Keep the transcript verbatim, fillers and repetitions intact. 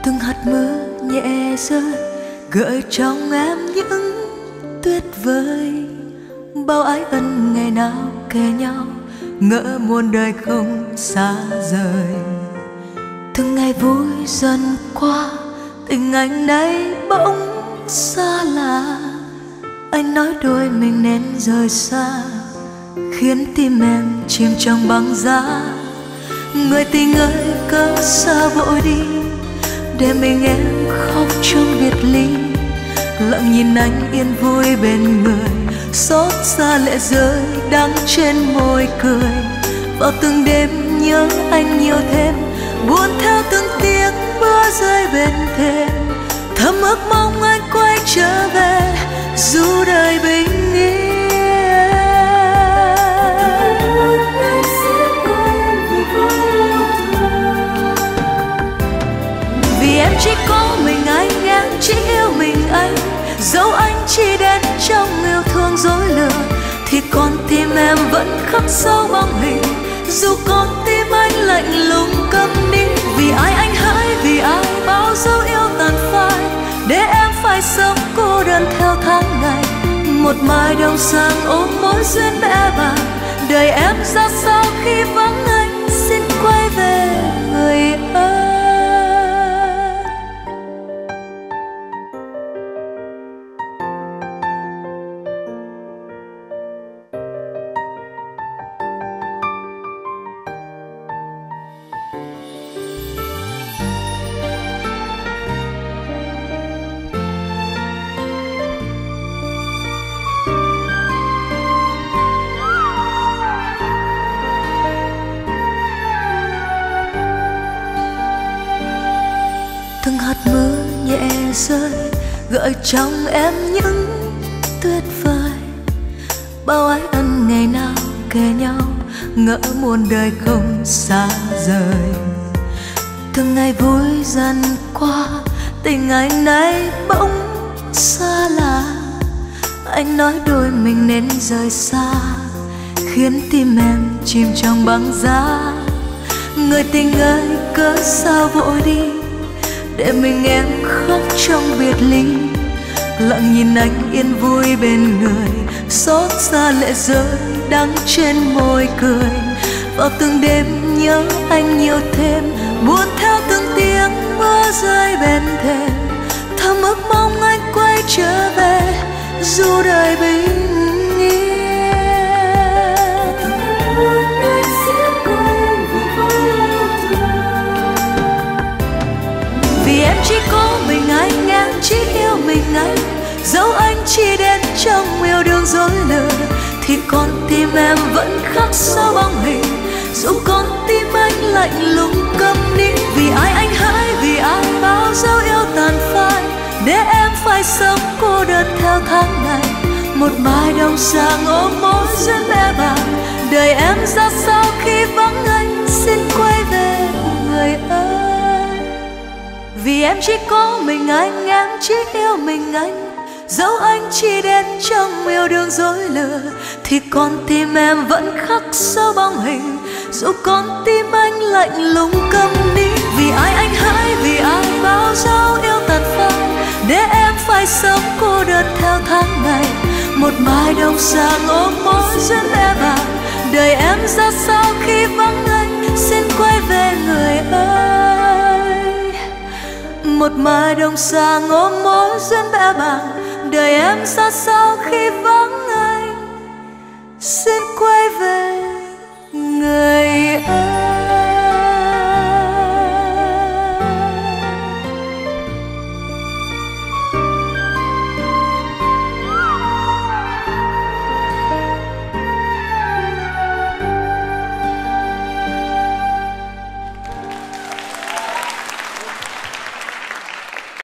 Từng hạt mưa nhẹ rơi gợi trong em những tuyệt vời. Bao ái ân ngày nào kề nhau, ngỡ muôn đời không xa rời. Từng ngày vui dần qua, tình anh nay bỗng xa lạ. Anh nói đôi mình nên rời xa, khiến tim em chìm trong băng giá. Người tình ơi cớ sao vội đi, để mình em khóc trong biệt ly. Lặng nhìn anh yên vui bên người, xót xa lệ rơi đắng trên môi cười. Vào từng đêm nhớ anh nhiều thêm, buồn theo từng tiếng mưa rơi bên thềm. Thầm ước mong anh quay trở về, dù đời bình yên. Vì em chỉ có mình anh, em chỉ yêu mình anh. Dẫu anh chỉ đến trong yêu thương dối lừa, thì con tim em vẫn khắc sâu bóng hình. Dù con tim anh lạnh lùng câm nín, vì ai anh hỡi, vì ai bao dấu yêu tàn phai, để em phải sống cô đơn theo tháng ngày. Một mai đông sang ôm mối duyên bẽ bàng, đời em ra sao khi vắng anh, xin quay về người ơi. Từng hạt mưa nhẹ rơi gợi trong em những tuyệt vời. Bao ái ân ngày nào kề nhau, ngỡ muôn đời không xa rời. Từng ngày vui dần qua, tình anh nay bỗng xa lạ. Anh nói đôi mình nên rời xa, khiến tim em chìm trong băng giá. Người tình ơi cớ sao vội đi, để mình em khóc trong biệt ly. Lặng nhìn anh yên vui bên người, xót xa lệ rơi đắng trên môi cười. Vào từng đêm nhớ anh nhiều thêm, buồn theo từng tiếng mưa rơi bên thềm. Thầm ước mong anh quay trở về, dù đời bình yên. Vì em chỉ có mình anh, em chỉ yêu mình anh. Dẫu anh chỉ đến trong yêu đương dối lừa, thì con tim em vẫn khắc sâu bóng hình. Dù con tim anh lạnh lùng câm nín, vì ai anh hỡi, vì ai bao dấu yêu tàn phai, để em phải sống cô đơn theo tháng ngày. Một mai đông sang ôm mối duyên bẽ bàng, đời em ra sao khi vắng anh, xin quay về người ơi. Vì em chỉ có mình anh, em chỉ yêu mình anh. Dẫu anh chỉ đến trong yêu đương dối lừa, thì con tim em vẫn khắc sâu bóng hình. Dù con tim anh lạnh lùng câm nín, vì ai anh hỡi, vì ai bao dấu yêu tàn phai, để em phải sống cô đơn theo tháng ngày. Một mai đông sang ôm mối duyên bẽ bàng, đời em ra sao khi vắng anh, xin quay về người ơi. Một mai đông sang ôm mối duyên bẽ bàng, đời em ra sao khi vắng anh, xin quay về người ơi.